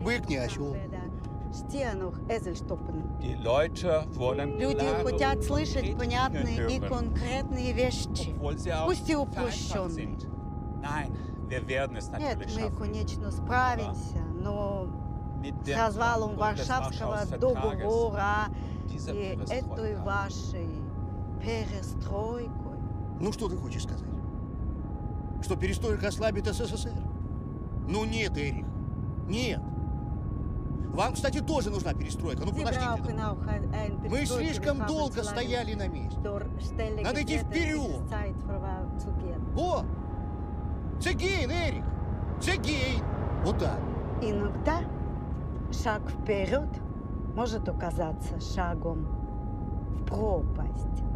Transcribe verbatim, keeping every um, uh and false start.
Бык не осел. Die Leute wollen Люди klare хотят und слышать konkrete понятные Dinge и hören, конкретные вещи, obwohl sie auch пусть и vereinfacht упрощенные. sind. Nein, wir werden es Нет, natürlich мы, schaffen. конечно, справимся, но Mit с dem развалом Kranken des Варшавского Warschauer договора dieser и этой Perestroika. вашей перестройкой. Ну что ты хочешь сказать? Что перестройка ослабит СССР? Ну нет, Эрих, нет. Вам, кстати, тоже нужна перестройка. Ну подождите. Мы слишком долго стояли на месте. Надо идти вперед. Во! Цегейн, Эрик! Цегейн! Вот так. Иногда шаг вперед может оказаться шагом в пропасть.